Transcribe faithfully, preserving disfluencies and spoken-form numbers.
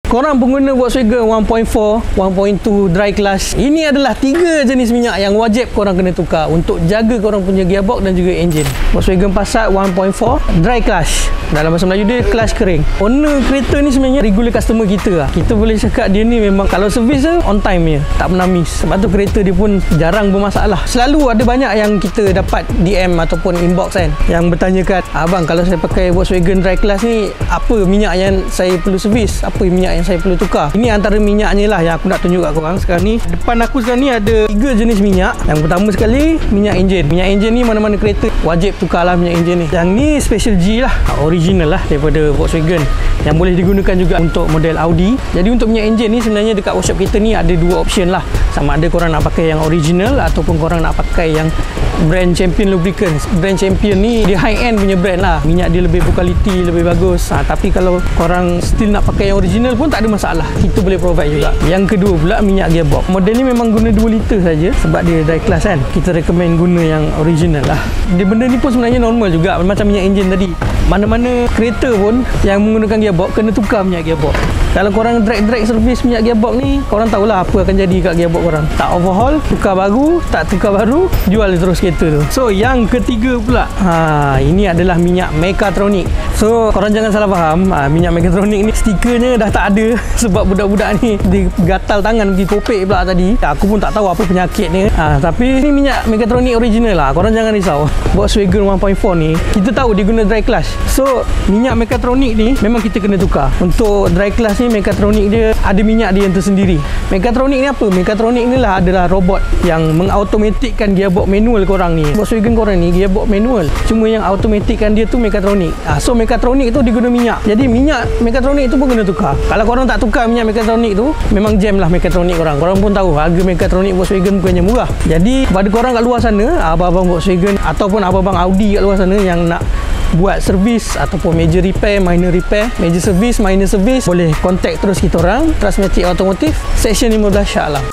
Korang pengguna Volkswagen one point four, one point two dry clutch, ini adalah tiga jenis minyak yang wajib korang kena tukar untuk jaga korang punya gearbox dan juga enjin. Volkswagen Passat one point four dry clutch, dalam bahasa Melayu dia clutch kering. Owner kereta ni sebenarnya regular customer kita lah. Kita boleh cakap dia ni memang kalau servis je on time je, tak pernah miss. Sebab tu kereta dia pun jarang bermasalah. Selalu ada banyak yang kita dapat D M ataupun inbox kan, yang bertanyakan, abang kalau saya pakai Volkswagen dry clutch ni, apa minyak yang saya perlu servis, apa minyak yang saya perlu tukar. Ini antara minyaknya lah yang aku nak tunjuk kat korang sekarang ni. Depan aku sekarang ni ada tiga jenis minyak. Yang pertama sekali, minyak enjin. Minyak enjin ni mana-mana kereta wajib tukar lah minyak enjin ni. Yang ni Special G lah, original lah daripada Volkswagen, yang boleh digunakan juga untuk model Audi. Jadi untuk minyak enjin ni sebenarnya dekat workshop kita ni ada dua option lah. Sama ada korang nak pakai yang original ataupun korang nak pakai yang brand Champion Lubricants. Brand Champion ni dia high end punya brand lah, minyak dia lebih berkualiti, lebih bagus. ha, Tapi kalau korang still nak pakai yang original pun tak ada masalah, kita boleh provide juga. Yang kedua pula, minyak gearbox. Model ni memang guna dua liter saja sebab dia dry clutch kan. Kita recommend guna yang original lah. Dia benda ni pun sebenarnya normal juga, macam minyak enjin tadi. Mana-mana kereta pun yang menggunakan gearbox kena tukar minyak gearbox. Kalau korang drag-drag servis minyak gearbox ni, korang tahulah apa akan jadi kat gearbox korang. Tak overhaul, tukar baru, tak tukar baru, jual terus kereta tu. So yang ketiga pula, ha, ini adalah minyak Mechatronic. So korang jangan salah faham, ha, minyak Mechatronic ni stikernya dah tak ada sebab budak-budak ni dia gatal tangan pergi kopek pula tadi. Aku pun tak tahu apa penyakitnya. ha, Tapi ni minyak Mechatronic original lah, korang jangan risau. Volkswagen one point four ni kita tahu dia guna dry clutch. So minyak Mechatronic ni memang kita kena tukar. Untuk dry clutch ni Mechatronic dia ada minyak dia yang tersendiri. Mechatronic ni apa? Mechatronic ni lah adalah robot yang mengautomatikkan gearbox manual korang ni. Volkswagen korang ni gearbox manual, cuma yang automatikkan dia tu Mechatronic. ha, So Mechatronic tu dia guna minyak. Jadi minyak Mechatronic tu pun kena tukar. Kalau korang tak tukar minyak Mechatronic tu, memang jam lah Mechatronic korang. Korang pun tahu harga Mechatronic Volkswagen bukannya murah. Jadi kepada korang kat luar sana, abang-abang Volkswagen ataupun abang-abang Audi kat luar sana yang nak buat servis ataupun major repair, minor repair, major service, minor service, boleh contact terus kita orang Transmatic Automotive Section lima belas Shah Alam.